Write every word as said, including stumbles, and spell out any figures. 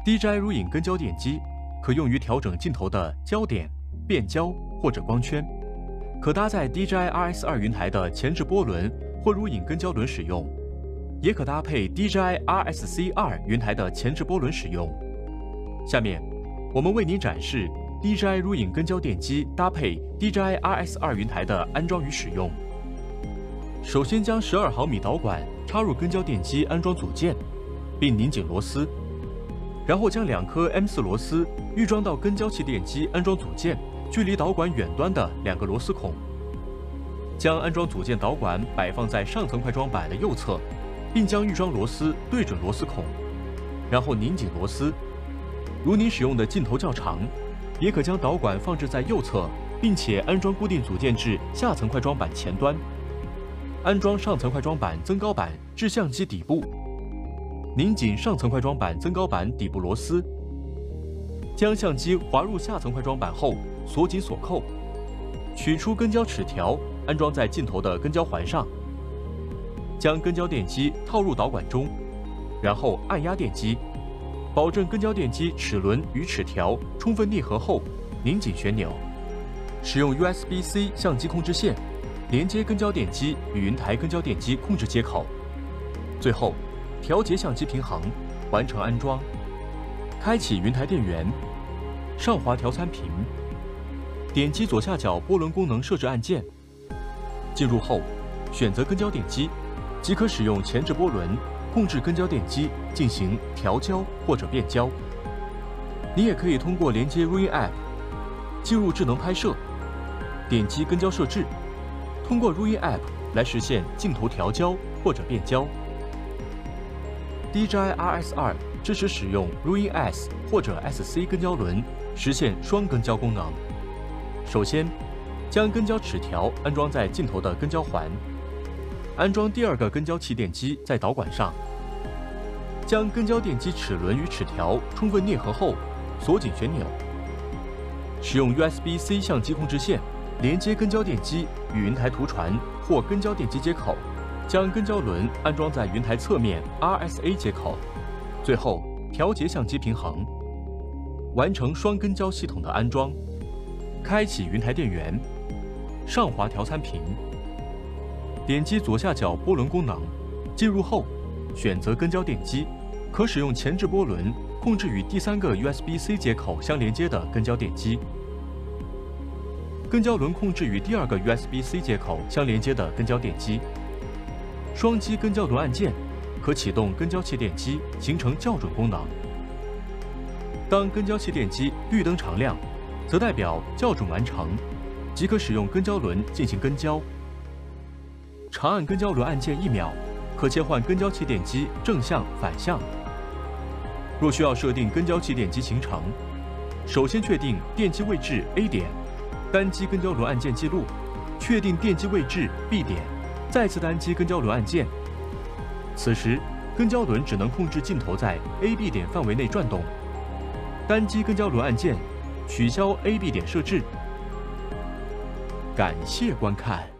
D J I 如影跟焦电机可用于调整镜头的焦点、变焦或者光圈，可搭载 D J I R S 二云台的前置波轮或如影跟焦轮使用，也可搭配 D J I R S C 二云台的前置波轮使用。下面，我们为您展示 D J I 如影跟焦电机搭配 D J I R S 二云台的安装与使用。首先将十二毫米导管插入跟焦电机安装组件，并拧紧螺丝，然后将两颗 M 四 螺丝预装到跟焦器电机安装组件距离导管远端的两个螺丝孔。将安装组件导管摆放在上层快装板的右侧，并将预装螺丝对准螺丝孔，然后拧紧螺丝。如您使用的镜头较长，也可将导管放置在右侧，并且安装固定组件至下层快装板前端。安装上层快装板增高板至相机底部，拧紧上层快装板增高板底部螺丝，将相机滑入下层快装板后锁紧锁扣，取出跟焦齿条，安装在镜头的跟焦环上，将跟焦电机套入导管中，然后按压电机，保证跟焦电机齿轮与齿条充分啮合后，拧紧旋钮，使用 U S B C 相机控制线连接跟焦电机与云台跟焦电机控制接口，最后调节相机平衡，完成安装。开启云台电源，上滑调参屏，点击左下角波轮功能设置按键，进入后选择跟焦电机，即可使用前置波轮控制跟焦电机进行调焦或者变焦。你也可以通过连接 Ring App 进入智能拍摄，点击跟焦设置，通过 Ring App 来实现镜头调焦或者变焦。D J I R S 二支持使用 Ring S 或者 S C 跟焦轮，实现双跟焦功能。首先，将跟焦齿条安装在镜头的跟焦环，安装第二个跟焦器电机在导管上，将跟焦电机齿轮与齿条充分啮合后，锁紧旋钮，使用 U S B C 相机控制线连接跟焦电机与云台图传或跟焦电机接口，将跟焦轮安装在云台侧面 R S A 接口，最后调节相机平衡，完成双跟焦系统的安装。开启云台电源，上滑调参屏，点击左下角波轮功能，进入后选择跟焦电机，可使用前置波轮控制与第三个 U S B C 接口相连接的跟焦电机，跟焦轮控制与第二个 U S B C 接口相连接的跟焦电机。双击跟焦轮按键可启动跟焦器电机，形成校准功能。当跟焦器电机绿灯常亮，则代表校准完成，即可使用跟焦轮进行跟焦。长按跟焦轮按键一秒，可切换跟焦器电机正向、反向。若需要设定跟焦器电机行程，首先确定电机位置 A 点，单击跟焦轮按键记录，确定电机位置 B 点，再次单击跟焦轮按键。此时，跟焦轮只能控制镜头在 A、B 点范围内转动。单击跟焦轮按键，取消 A、B 点设置。感谢观看。